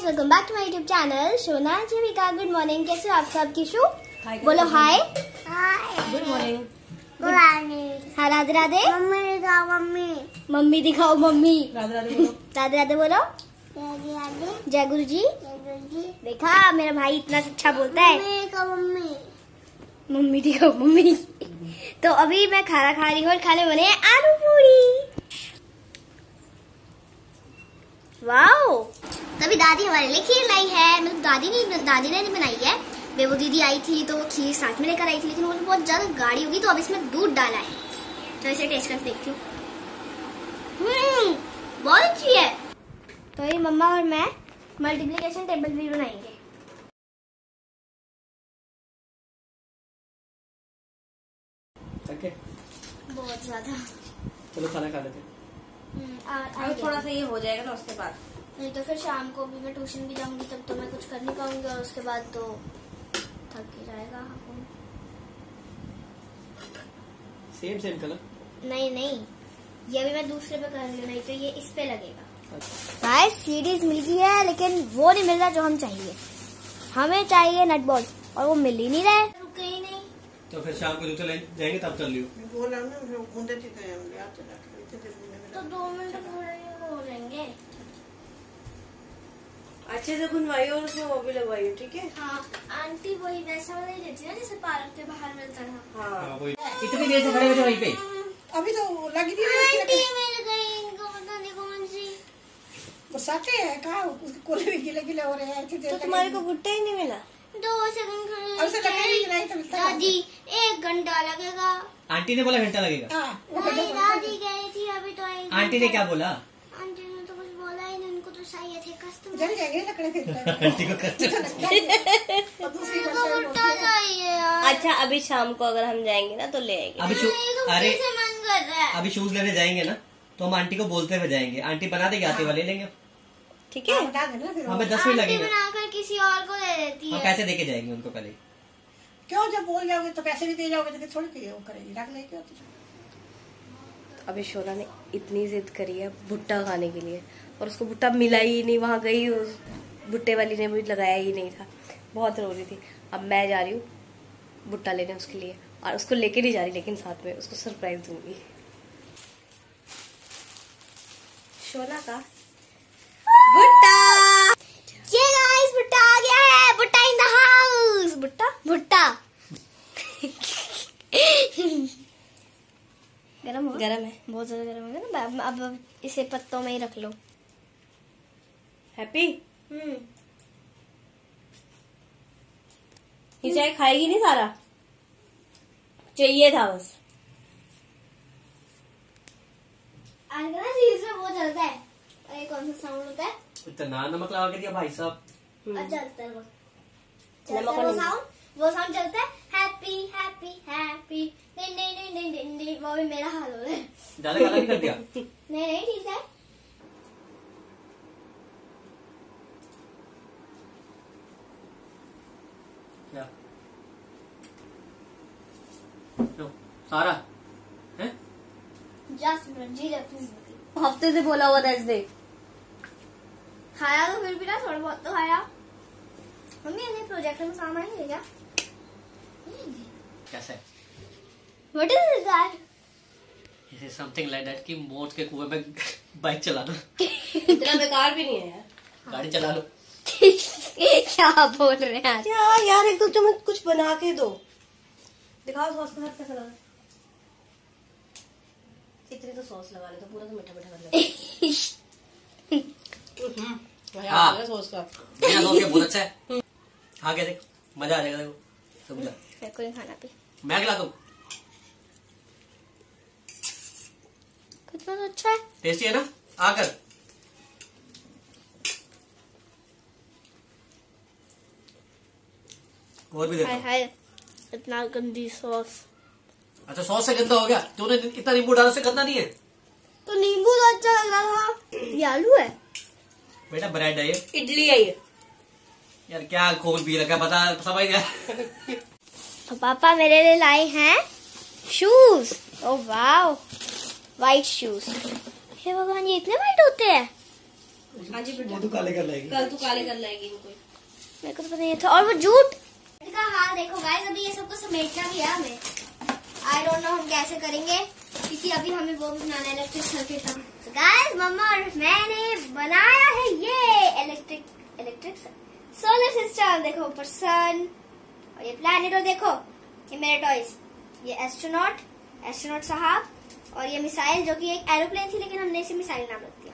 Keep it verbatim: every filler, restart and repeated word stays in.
Guys, welcome back to my YouTube channel Shona Jeevika. Good morning, कैसे हो आप सब? किशु बोलो hi. Good morning. Good morning. हाँ, राधे राधे। मम्मी दिखाओ मम्मी। मम्मी दिखाओ मम्मी। राधे राधे बोलो। राधे राधे बोलो। राधे राधे। जय गुरु जी। जय गुरु जी। देखा मेरा भाई इतना अच्छा बोलता है। मम्मी दिखाओ मम्मी। मम्मी दिखाओ मम्मी। तो अभी मैं खाना खा रही हूँ और खाने बने हैं आलू पूरी। वाओ। तभी दादी हमारे लिए खीर लाई है। मतलब दादी नहीं दादी ने नहीं बनाई है, बेबू दीदी आई थी तो वो खीर साथ में लेकर आई थी, लेकिन वो बहुत ज्यादा गाढ़ी होगी तो अब इसमें दूध डाला है। तो इसे टेस्ट करके देखती हूँ। हम्म बहुत अच्छी है। तो ये मम्मा और मैं मल्टीप्लिकेशन टेबल भी बनाएंगे। ओके, बहुत ज्यादा। चलो खाना खा लेते हैं। हम्म, थोड़ा सा ये हो जाएगा ना उसके बाद। नहीं तो फिर शाम को भी मैं ट्यूशन भी जाऊंगी, तब तो मैं कुछ कर नहीं पाऊंगी और उसके बाद तो थक ही जाएगा। Same same colour. नहीं नहीं, ये भी मैं दूसरे पे कर लूँ, नहीं तो ये इस पे लगेगा। गाइस, सीरीज मिल गई है लेकिन वो नहीं मिल रहा जो हम चाहिए। हमें चाहिए नट बॉल और वो मिल ही नहीं रहा है। रुके ही नहीं। तो फिर शाम को जूते ले जाएंगे तब कर लियो। तो दो मिनट थोड़े हो जाएंगे। अच्छे से घुनवाइयो और उसमें वो भी लगवाइयो, ठीक है? हाँ, आंटी वही वैसा वाला ही देती है ना जैसे पार्क के बाहर मिलता था। हाँ, हाँ वही। इतनी देर से खड़े हुए थे वहीं पे। अभी तो लगी थी आंटी मिल गई, इनको पता नहीं कौन सी। वो सटे है कहाँ उसके कोले भी गिले गिले हो रहे हैं। तो तुम्हारे को भुट्टा ही नहीं मिला? दो सेकंड अब से लगे नहीं गिलाई तो मिलता है। दादी एक घंटा लगेगा। आंटी ने बोला घंटा लगेगा। हाँ, वो नहीं, गड्ढा दादी गई थी अभी तो आई। आंटी ने क्या बोला? आंटी ने तो कुछ बोला ही नहीं, उनको तो चाहिए थे कस्टमर। जल जाएंगे लकड़े फिर। आंटी को कच्चा। और दूसरी मेरे को बात भुट्टा चाहिए यार। अच्छा, अभी शाम को अगर हम जाएंगे ना तो ले आएंगे। अभी शू मेरे को अरे फिर से मन कर रहा है। अभी शूज लेने जाएंगे ना तो हम आंटी को बोलते हुए जाएंगे। आंटी बना देगी, आते हुए ले लेंगे। ठीक है? बता देना फिर। हमें दस मिनट आंटी लगेगा। बनाकर किसी और को दे देती हम है। पैसे देके जाएंगे उनको पहले। क्यों जब बोल जाओगे तो पैसे भी दे जाओगे तो फिर थोड़ी कोई वो करेगी, रख लेगी। अभी शोना ने इतनी जिद करी है भुट्टा खाने के लिए और उसको भुट्टा मिला ही नहीं। वहां गई, उस भुट्टे वाली ने भी लगाया ही नहीं था, बहुत रो रही थी। अब मैं जा रही हूँ भुट्टा लेने उसके लिए, और उसको लेके नहीं जा रही लेकिन साथ में उसको सरप्राइज दूंगी। शोना का भुट्टा। ये गाइस, भुट्टा आ गया है। भुट्टा इन द हाउस। भुट्टा भुट्टा गरम हो? गरम है, बहुत ज्यादा गरम है ना। अब, अब इसे पत्तों में ही रख लो। हैप्पी। हम्म ये चाय खाएगी नहीं सारा, चाहिए था बस। आज ना चीज में वो चलता है। और ये कौन सा साउंड होता है? इतना नमक लगा के दिया भाई साहब। और चलता है वो नमक चलता है और वो नींबू। साउंड वो साउंड चलता है। हैप्पी हैप्पी हैप्पी डिन डिन डिन डिन डिन डिन। वो भी मेरा हाल हो रहा है। ज्यादा गाला नहीं कर दिया। नहीं नहीं, ठीक है। क्या? लो, सारा है? जस्ट जी रखी हफ्ते से बोला हुआ था इसने। खाया तो फिर भी ना, थोड़ा बहुत तो खाया। मम्मी ये प्रोजेक्ट में काम आएंगे क्या? कैसा है? What is that? It is something like that कि मौत के कुएं में बाइक चला दो, इतना बेकार भी नहीं है यार। गाड़ी चला लो। क्या बोल रहे हैं आज? क्या यार, एक तो तुम्हें कुछ बना के दो। दिखाओ सॉस का हाथ कैसा लगा। इतनी तो सॉस लगा ले तो पूरा तो मीठा मीठा कर ले। हाँ, सॉस का बिना सॉस के बहुत अच्छा है। आगे देख, मजा आ जाएगा। देखो समझा। मेरे को नहीं खाना भी। मैं खिला दूं। कितना तो अच्छा है। टेस्टी है ना? आकर और भी हाय देता। हाय, इतना गंदी सॉस। अच्छा, सॉस से गंदा हो गया। तूने इतना नींबू डाला से गंदा नहीं है। तो नींबू तो अच्छा लग रहा था। ये आलू है बेटा, ब्रेड है ये। इडली है ये। यार क्या खोल पी रखा है, पता समझ गया। तो पापा मेरे लिए लाए हैं shoes. Oh wow, white shoes. हे भगवान, ये इतने वाइट होते हैं? हाँ जी बेटा, वो तो काले कर लाएगी। कल तू काले कर लाएगी इनको। मेरे को तो पता नहीं था। और वो जूट का हाल देखो गाइस, अभी ये सबको समेटना भी है हमें। आई डोंट नो हम कैसे करेंगे, क्योंकि अभी हमें वो भी बनाना है इलेक्ट्रिक सर्किट का। गाइस मम्मा और मैंने बनाया है ये इलेक्ट्रिक इलेक्ट्रिक सोलर सिस्टम। देखो ऊपर सन और ये प्लैनेट, और देखो ये मेरे टॉयज, ये एस्ट्रोनॉट एस्ट्रोनॉट साहब, और ये मिसाइल जो कि एक एरोप्लेन थी लेकिन हमने इसे मिसाइल नाम रख दिया।